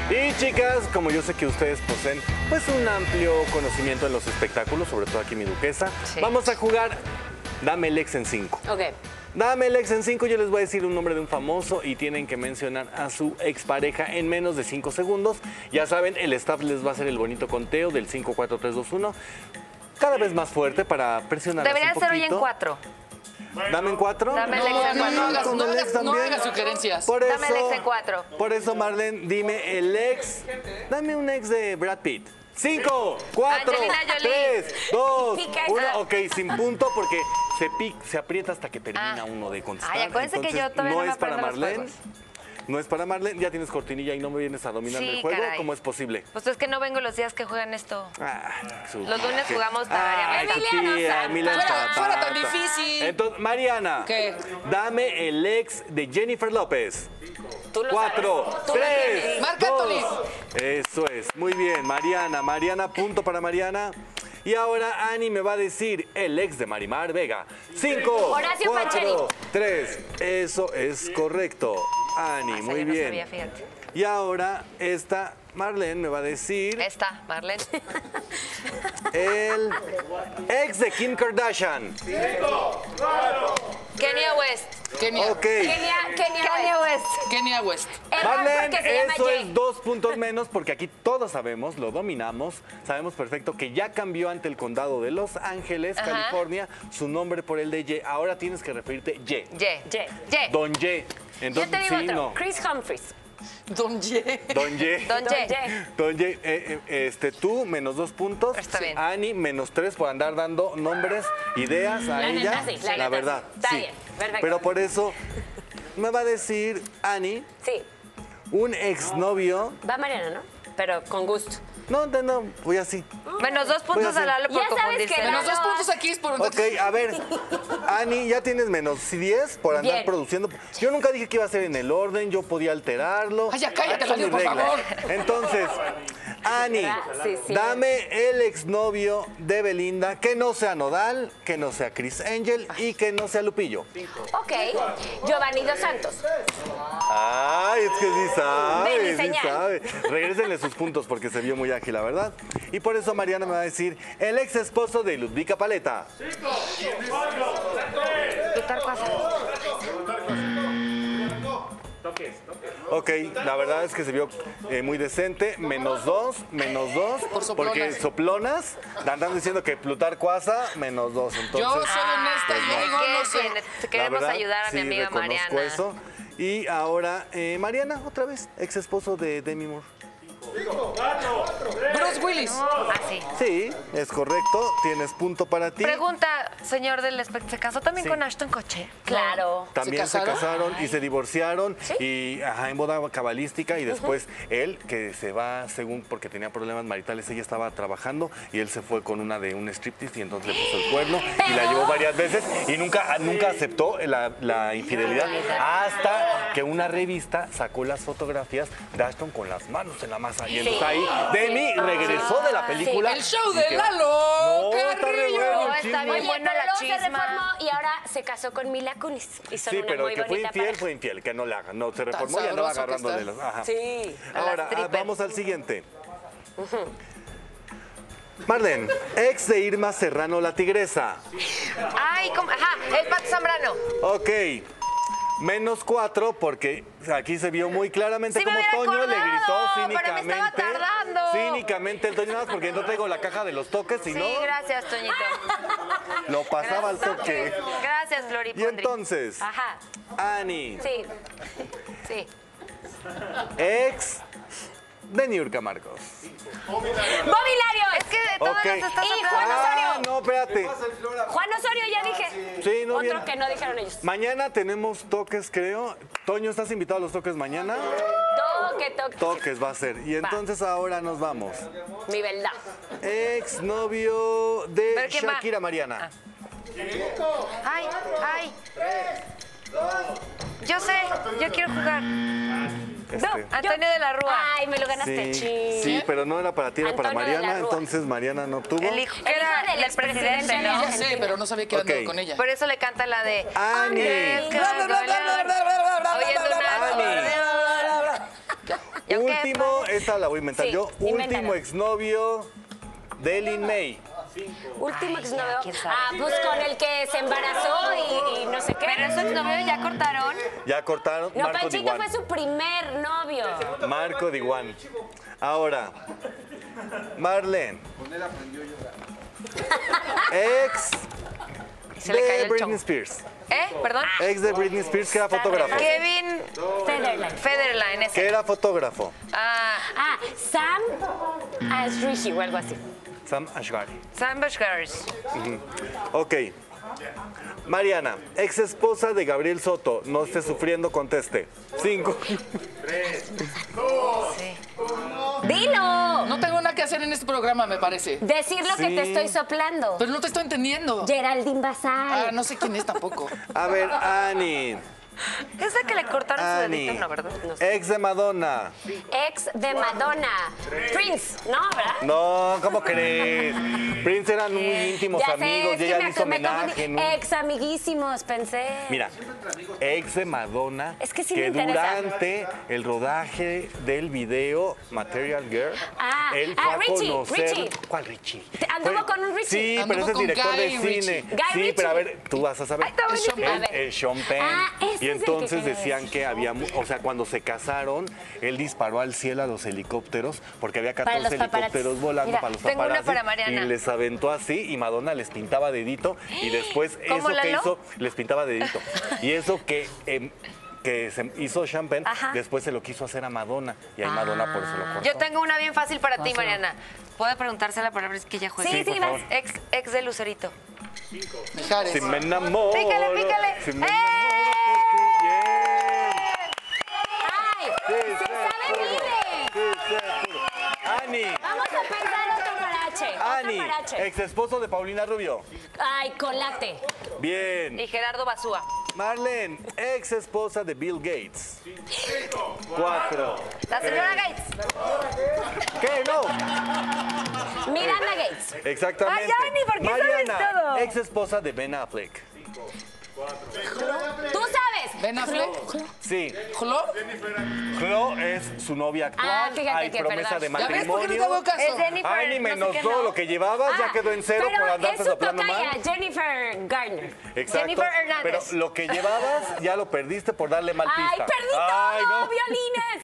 Y chicas, como yo sé que ustedes poseen pues un amplio conocimiento en los espectáculos, sobre todo aquí mi duquesa, Sí. vamos a jugar Dame el ex en 5. Ok. Dame el ex en 5, yo les voy a decir un nombre de un famoso y tienen que mencionar a su expareja en menos de 5 segundos. Ya saben, el staff les va a hacer el bonito conteo del 5, 4, 3, 2, 1. Cada vez más fuerte para presionar un Debería poquito. ser hoy en 4. Dame en 4. Dame el ex en 4. Con el ex también. hagas sugerencias. Por Dame el eso- ex en 4. Por eso, Marlene, dime el ex. Dame un ex de Brad Pitt. 5, 4, Angelina Jolie. 3, 2, Pica 1. esa. Ok, sin punto porque se aprieta hasta que termina uno de contestar. Ay, acuérdense que yo todavía no no me es para aprendo los Marlene. juegos. No es para Marlene. Ya tienes cortinilla y no me vienes a dominar Sí, el juego. caray. ¿Cómo es posible? Pues es que no vengo los días que juegan esto. Los lunes ¿qué? jugamos Ay, varias tu Emiliano tía, Zapata. Emiliano Fuera tan Zapata. difícil. Entonces, Mariana, ¿Qué? dame el ex de Jennifer López. Tú lo 4, sabes. Tú lo 3, tienes. Marc 2. Anthony. Eso es, muy bien, Mariana, punto para Mariana. Y ahora Ani me va a decir el ex de Marimar Vega. 5, Horacio 4, 3. Eso es correcto. Ani, Esa muy yo no bien. sabía, fíjate. Y ahora esta Marlene me va a decir Esta, Marlene. el ex de Kim Kardashian. Kenia West. Kenia. Ok. Kenia West. Kenia West. Error porque se llama eso Jay. es 2 puntos menos porque aquí todos sabemos, lo dominamos, sabemos perfecto que ya cambió ante el condado de Los Ángeles, Ajá. California, su nombre por el de Ye. Ahora tienes que referirte Ye. Ye. Don Ye. Yo Entonces, te digo sí, otro. no. Chris Humphries. Don Ye. Don Ye. Don Ye. Don Ye, tú menos 2 puntos. Está bien. Ani menos 3 por andar dando nombres, ideas a La ella. neta, sí, la neta, verdad. sí. Está sí. bien, perfecto. Pero por eso me va a decir Ani, Sí. un exnovio. Va Mariana, ¿no? Pero con gusto. No, voy así. Menos 2 puntos hacer- a Lalo por Ya sabes confundirse. que Menos Lalo- 2 puntos aquí es por un Ok, a ver, Ani, ya tienes menos 10 por andar Bien. produciendo. Yo nunca dije que iba a ser en el orden, yo podía alterarlo. Ay, ya cállate, Aquí son Lalo, mis por reglas. favor. Entonces, Ani, Sí, sí. dame el exnovio de Belinda, que no sea Nodal, que no sea Chris Angel y que no sea Lupillo. Ok. Giovanni Dos Santos. Ay, es que sí sabe, Ven y sí señal. sabe. Regrésenle sus puntos porque se vio muy ágil, la verdad. Y por eso Mariana me va a decir el ex esposo de Ludvika Paleta. Ok, la verdad es que se vio muy decente. Menos dos, Por soplonas. porque soplonas. Andan diciendo que Plutarco Asa, menos 2. Entonces, Yo soy honesta y yo digo, no sé. la Queremos verdad, ayudar a mi sí, amiga reconozco Mariana. eso. Y ahora, Mariana, otra vez, ex esposo de Demi Moore. Bruce Willis. Ah, sí. Sí, es correcto. Tienes punto para ti. Pregunta, señor del espectáculo, ¿se casó también Sí. con Ashton Kutcher? Claro. También ¿Se se casaron? casaron y se divorciaron y en boda cabalística y después él que se va según porque tenía problemas maritales, ella estaba trabajando y él se fue con una de un striptease y entonces le puso el cuerno y la llevó varias veces y nunca aceptó la infidelidad hasta que una revista sacó las fotografías de Ashton con las manos en la masa y entonces ahí Demi regresó de la película. El show y de que- Lalo No, está re Carrillo. bueno el No, está chisme. bien Oye, buena pero la luego se chisma. reformó y ahora se casó con Mila Kunis. Y son Sí, una pero muy el que fue bonita infiel pareja. fue infiel, que no le hagan. No, se reformó y sabroso andaba que agarrando está. de los. Ajá. Sí. A las Ahora, stripper. vamos al siguiente. Marlene, ex de Irma Serrano, la tigresa. Ay, ajá, el Pato Zambrano. Ok. Menos 4 porque aquí se vio muy claramente Sí me como hubiera Toño le gritó acordado, pero me cínicamente. estaba tardando. Cínicamente el Toño, nada más porque no traigo la caja de los toques, si Sí, no, gracias, Toñito. lo pasaba al toque. Gracias, Flori. Y entonces, Ajá. Ani, Sí. Sí. ex de Niurka Marcos. Mobiliario. Es que de todas Ok. las estás Y hablando. Juan Osorio. No, espérate. Juan Osorio, ya dije. Sí, no, Otro bien. que no dijeron ellos. Mañana tenemos toques, creo. Toño, ¿estás invitado a los toques mañana? Toque. Toques va a ser. Y entonces ahora nos vamos. Mi verdad. Ex novio de ¿Pero quién va? Shakira Mariana. Ay, ay. Yo sé, yo quiero jugar. Este, Antonio de la Rúa. Ay, me lo ganaste, Sí, ching. sí, pero no era para ti, era para Antonio de la Mariana. Rúa. Entonces Mariana no tuvo. El hijo que El era hijo del del presidente, expresidente, ¿no? Ya sé, pero no sabía que Ok. andaba con ella. Por eso le canta la de Ani. Andrés Cargolán. Oyendo una... ¿Y aunque Último, esta la voy a inventar Sí, yo. invéntala. Último exnovio de Lin May. Último exnovio. ¿quién sabe? Pues con el que se embarazó y no sé qué. Pero esos novios ya cortaron. Ya cortaron. No, Marco Panchito Diwan. fue su primer novio. Marco Diwan. Ahora, Marlene. Ex Se le cayó de el Britney chongo. Spears. Perdón. Ex de Britney Spears, que era fotógrafo. Kevin Federline. Federline, Que ese. era fotógrafo. Sam Ashrishi o algo así. Sam Ashgari. Sam Bushgars. Ok. Mariana, ex esposa de Gabriel Soto. No esté sufriendo, conteste. 5. ¡Dilo! No tengo nada que hacer en este programa, me parece. Decir lo que Sí. te estoy soplando. Pero no te estoy entendiendo. Geraldine Bazán. No sé quién es tampoco. A ver, Ani. Es la que le cortaron su Ani. dedito, ¿no, verdad? No sé. Ex de Madonna. Ex de Madonna. Prince, ¿no? ¿Verdad? No, ¿cómo crees? Prince eran muy íntimos Ya sé, amigos es y que ella me le hizo homenaje. confundí. ¿no? Ex amiguísimos, pensé. Mira, ex de Madonna, Es que sí que me interesa. durante el rodaje del video Material Girl, él fue a Richie, conocer... Richie. ¿Cuál Richie? Anduvo con un Richie. Sí, Anduvo pero ese es con director de Guy cine. Ritchie. Guy Sí, Ritchie. pero a ver, tú vas a saber. Ay, está buenísimo. A ver. Sean Penn. Ese es Y el que entonces quería decían que había, o sea, cuando se casaron, él disparó al cielo a los helicópteros porque había Para 14 los paparazzi. helicópteros volando Mira, para los tengo una paparazzi. para Mariana. Y les aventó así y Madonna les pintaba dedito y después ¿Cómo, eso que Lalo? hizo, les pintaba dedito. Y eso que se hizo Sean Penn, Ajá. después se lo quiso hacer a Madonna y ahí Madonna por eso lo cortó. Yo tengo una bien fácil para ti, Mariana. ¿Puedo preguntársela para ver si que ella juega? Sí, por favor. Ex de Lucerito. Mijares. Si me enamoro. Pícale, pícale. Si me ¡Eh! enamoro por ti, bien. ¡Ay! Sí, ¡Se sabe vive! Sí, seguro. Ani. Vamos a pensar otro parache. Ani, Otro parache. ex esposo de Paulina Rubio. Ay, colate. Bien. Y Gerardo Basúa. Marlene, ex esposa de Bill Gates. 4. La señora Gates. ¿Qué? No. Miranda Gates. Exactamente. Ay, Ani, ¿por qué sabes Mariana, todo? ex esposa de Ben Affleck. Tú sabes. ¿Ben Affleck? Sí. ¿Jlo? Chloe es su novia actual. fíjate Hay que promesa de perdón. ¿Ya ves por qué no te matrimonio. hago caso? Es Jennifer. Ay, ni no sé menos qué, todo no. lo que llevabas, ya quedó en cero por andarte es su soplando tocaya, mal. Jennifer Garner. Exacto. Jennifer Hernández. Pero lo que llevabas ya lo perdiste por darle mal pista. ¡Ay, perdí todo! Ay, no. ¡Violines!